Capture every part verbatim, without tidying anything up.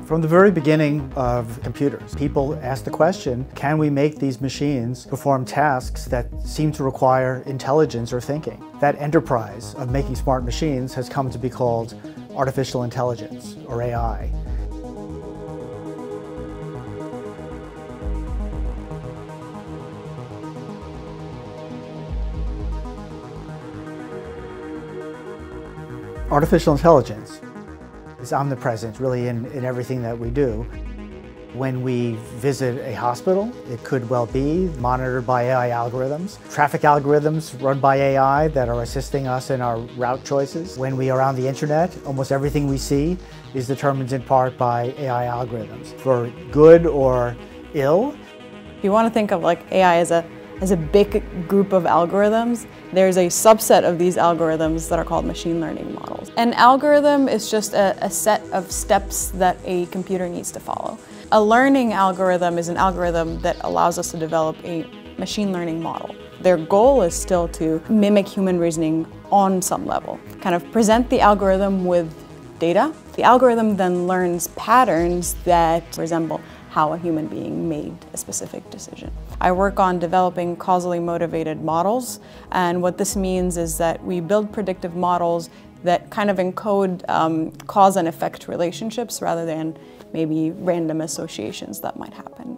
From the very beginning of computers, people asked the question, can we make these machines perform tasks that seem to require intelligence or thinking? That enterprise of making smart machines has come to be called artificial intelligence, or A I. Artificial intelligence is omnipresent, really, in, in everything that we do. When we visit a hospital, it could well be monitored by A I algorithms. Traffic algorithms run by A I that are assisting us in our route choices. When we are on the internet, almost everything we see is determined in part by A I algorithms, for good or ill. If you want to think of like A I as a as a big group of algorithms, there's a subset of these algorithms that are called machine learning models. An algorithm is just a, a set of steps that a computer needs to follow. A learning algorithm is an algorithm that allows us to develop a machine learning model. Their goal is still to mimic human reasoning on some level, kind of present the algorithm with data. The algorithm then learns patterns that resemble how a human being made a specific decision. I work on developing causally motivated models, and what this means is that we build predictive models that kind of encode um, cause and effect relationships rather than maybe random associations that might happen.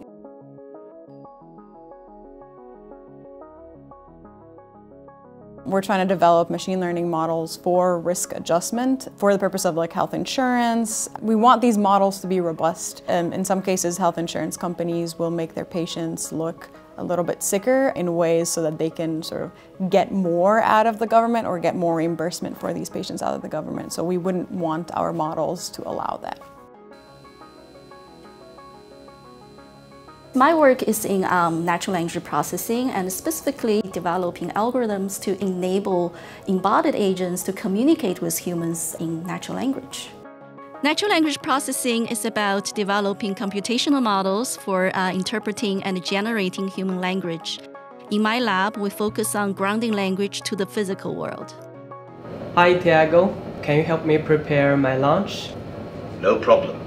We're trying to develop machine learning models for risk adjustment for the purpose of like health insurance. We want these models to be robust. Um, in some cases, health insurance companies will make their patients look a little bit sicker in ways so that they can sort of get more out of the government or get more reimbursement for these patients out of the government. So we wouldn't want our models to allow that. My work is in um, natural language processing and specifically developing algorithms to enable embodied agents to communicate with humans in natural language. Natural language processing is about developing computational models for uh, interpreting and generating human language. In my lab, we focus on grounding language to the physical world. Hi, Tiago. Can you help me prepare my lunch? No problem.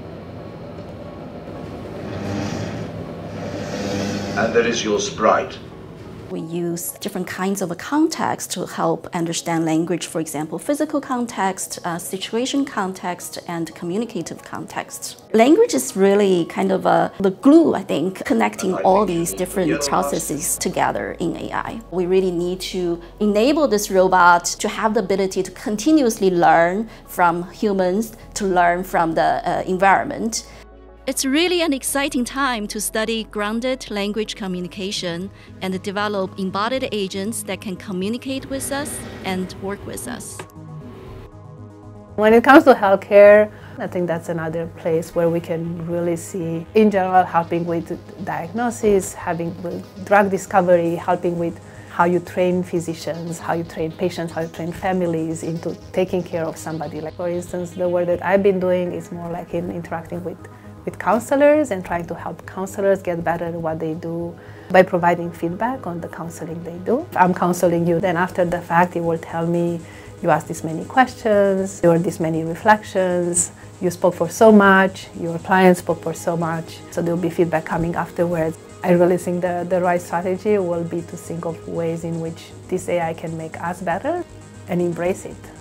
And there is your sprite. We use different kinds of context to help understand language, for example, physical context, uh, situation context, and communicative context. Language is really kind of uh, the glue, I think, connecting all these different processes together in A I. We really need to enable this robot to have the ability to continuously learn from humans, to learn from the uh, environment. It's really an exciting time to study grounded language communication and develop embodied agents that can communicate with us and work with us. When it comes to healthcare, I think that's another place where we can really see, in general, helping with diagnosis, helping with drug discovery, helping with how you train physicians, how you train patients, how you train families into taking care of somebody. Like, for instance, the work that I've been doing is more like in interacting with with counselors and trying to help counselors get better at what they do by providing feedback on the counseling they do. If I'm counseling you, then after the fact you will tell me you asked this many questions, there were this many reflections, you spoke for so much, your client spoke for so much, so there will be feedback coming afterwards. I really think the, the right strategy will be to think of ways in which this A I can make us better and embrace it.